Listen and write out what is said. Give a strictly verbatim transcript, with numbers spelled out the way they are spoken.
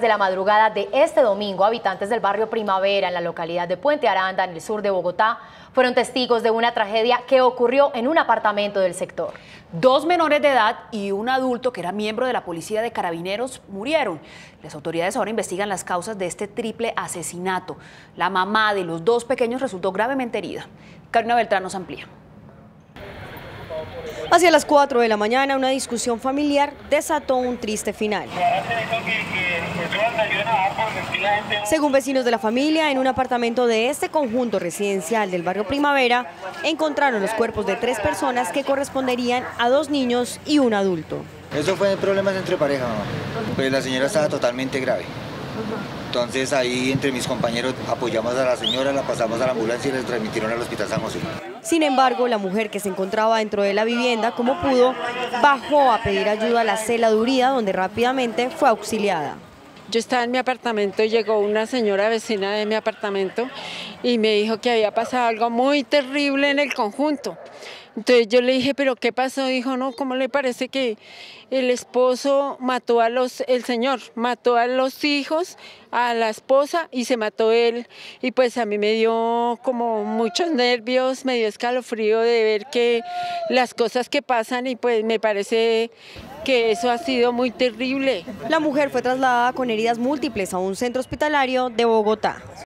De la madrugada de este domingo, habitantes del barrio Primavera, en la localidad de Puente Aranda, en el sur de Bogotá, fueron testigos de una tragedia que ocurrió en un apartamento del sector. Dos menores de edad y un adulto que era miembro de la policía de Carabineros murieron. Las autoridades ahora investigan las causas de este triple asesinato. La mamá de los dos pequeños resultó gravemente herida. Karina Beltrán nos amplía. Hacia las cuatro de la mañana, una discusión familiar desató un triste final. Según vecinos de la familia, en un apartamento de este conjunto residencial del barrio Primavera, encontraron los cuerpos de tres personas que corresponderían a dos niños y un adulto. Eso fue problemas entre pareja, mamá. Pues la señora estaba totalmente grave. Entonces ahí entre mis compañeros apoyamos a la señora, la pasamos a la ambulancia y la transmitieron al Hospital San José. Sin embargo, la mujer que se encontraba dentro de la vivienda, como pudo, bajó a pedir ayuda a la celaduría, donde rápidamente fue auxiliada. Yo estaba en mi apartamento y llegó una señora vecina de mi apartamento y me dijo que había pasado algo muy terrible en el conjunto. Entonces yo le dije, ¿pero qué pasó? Dijo, no, ¿cómo le parece que el esposo mató a los, el señor, mató a los hijos, a la esposa y se mató él? Y pues a mí me dio como muchos nervios, me dio escalofrío de ver que las cosas que pasan y pues me parece que eso ha sido muy terrible. La mujer fue trasladada con heridas múltiples a un centro hospitalario de Bogotá.